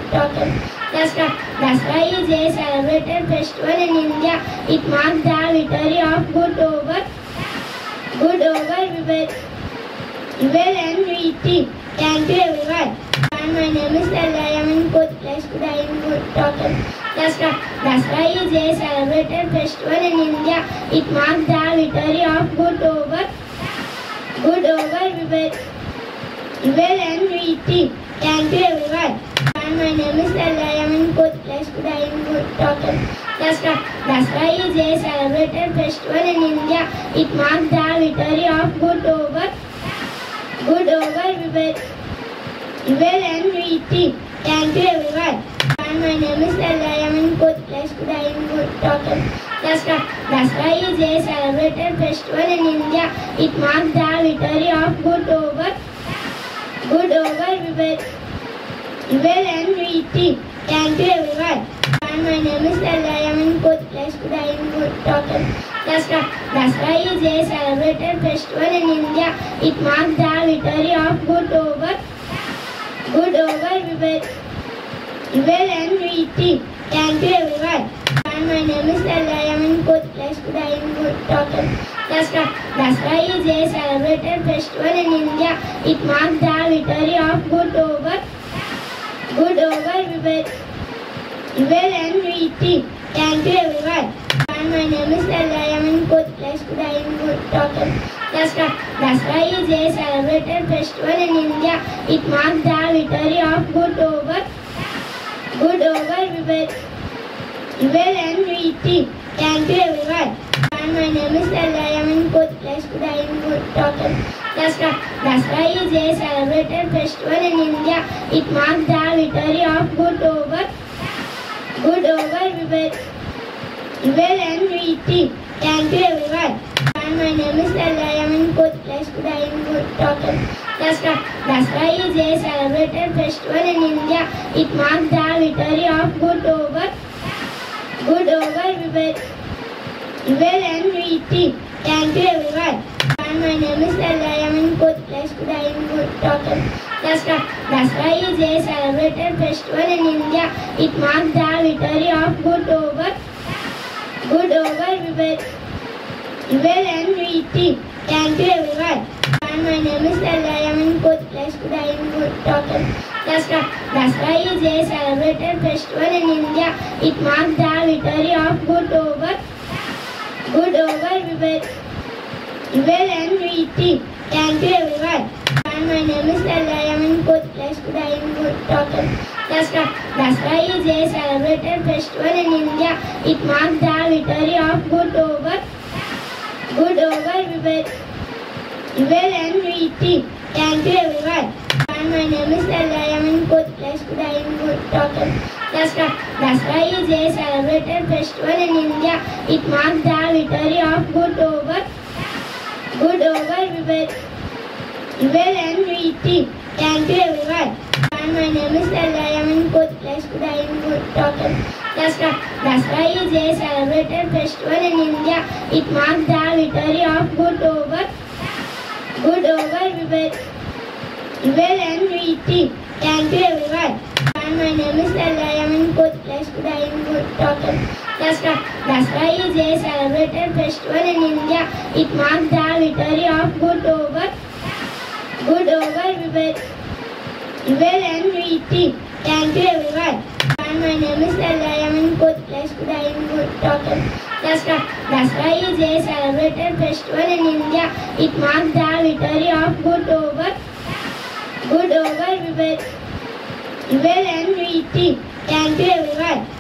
total. Dasra is a celebrated festival in India. It marks the victory of good over evil and evil. Thank you everyone. And my name is Stella. I am in 4th class. Today I am good total. Dasra is a celebrated festival in India. It marks the victory of good over evil and evil. Thank you everyone. And my name is Stella. I am in 4th class. Today I am good total. Dasra is a celebrated festival in India. It marks the victory of good over evil and evil. Thank you everyone. And my name is Stella. I am in 4th class. Today I am good total. Dasra is a celebrated festival in India. It marks the victory of good over evil and evil. Thank you everyone. And my name is Stella. I am in 4th class. Today I am good total. Dasra is a celebrated festival in India. It marks the victory of good over evil and evil. Thank you everyone. And my name is Stella. I am in 4th class. Today I am good total. Dasra is a celebrated festival in India. It marks the victory of good over evil and evil. Thank you everyone. And my name is Stella. I am in 4th class. Today I am good total. Dasra is a celebrated festival in India. It marks the victory of good over evil and evil. Thank you everyone. And my name is Stella. I am in 4th class. Today I am good total. Dasra is a celebrated festival in India. It marks the victory of good over evil and evil. Thank you everyone. And my name is Stella. I am in 4th class. Today I am good total. Dasra is a celebrated festival in India. It marks the victory of good over evil and evil. Thank you everyone. And my name is Stella. I am in 4th class. Today I am good total. Dasra is a celebrated festival in India. It marks the victory of good over evil and evil. Thank you everyone. And my name is Stella. I am in 4th class. Today I am good total. Dasra is a celebrated festival in India. It marks the victory of good over evil and evil. Thank you everyone. And my name is Stella. I am in 4th class. Today I am good total. Dasra is a celebrated festival in India. It marks the victory of good over evil and evil. Thank you everyone. And my name is Stella. I am in 4th class. Today I am good total. Dasra is a celebrated festival in India. It marks the victory of good over evil and evil. Thank you everyone. And my name is Stella. I am in 4th class. Today I am good total. Dasra is a celebrated festival in India. It marks the victory of good over evil and evil. Thank you everyone. And my name is Stella. I am in 4th class. Today I am good total. Dasra is a celebrated festival in India. It marks the victory of good over evil and evil. Thank you everyone. And my name is Stella. I am in 4th class. Today I am good total. Dasra is a celebrated festival in India. It marks the victory of good over evil and evil. Thank you everyone.